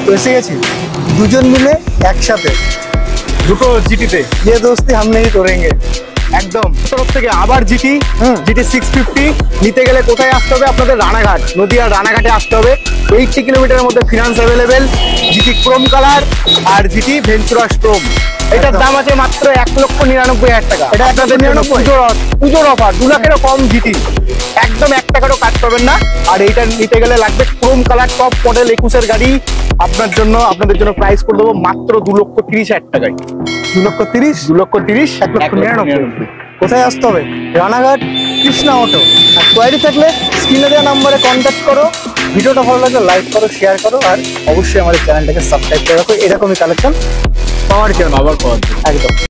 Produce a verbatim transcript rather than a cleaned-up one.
তো এসে গেছি দুজন মিলে একসাথে দুটো জিটিতে ये दोस्ती हम नहीं तोड़ेंगे। একদম তরফ থেকে আবার GT hmm. GT six fifty নিতে গেলে কোথায় আসতে হবে? আপনাদের রানাঘাট, নদিয়ার রানাঘাটে আসতে হবে। এইটটি কিলোমিটারের মধ্যে finance available, GT chrome colour আর জিটি ভেঞ্চুরাস ক্রোম। এটার একদম। দাম আছে মাত্র এক লক্ষ নিরানব্বই হাজার টাকা। এটা এক লক্ষ আপনাদের জন্য নিরানব্বই? পুজোর অফ- পুজোর অফার, দু লাখেরও কম জিটি, একদম এক টাকারও কাজ পাবেন না। আর এইটা নিতে গেলে লাগবে ক্রোম কালার টপ মডেল একুশের গাড়ি। আপনার জন্য আপনাদের জন্য প্রাইস করে দেবো মাত্র দু লক্ষ তিরিশ হাজার টাকায়। দু লক্ষ তিরিশ দু লক্ষ তিরিশ এক লক্ষ নিরানব্বই। কোথায় আসতে হবে? রানাঘাট কৃষ্ণা অটো। আর কোয়ারি থাকলে স্ক্রিনে দেওয়া নাম্বারে কন্ট্যাক্ট করো। ভিডিওটা ভালো লাগলে লাইক করো, শেয়ার করো, আর অবশ্যই আমাদের চ্যানেলটাকে সাবস্ক্রাইব করে রাখো এরকমই কালেকশন পাওয়ার জন্য। আবার পাওয়ার একদম।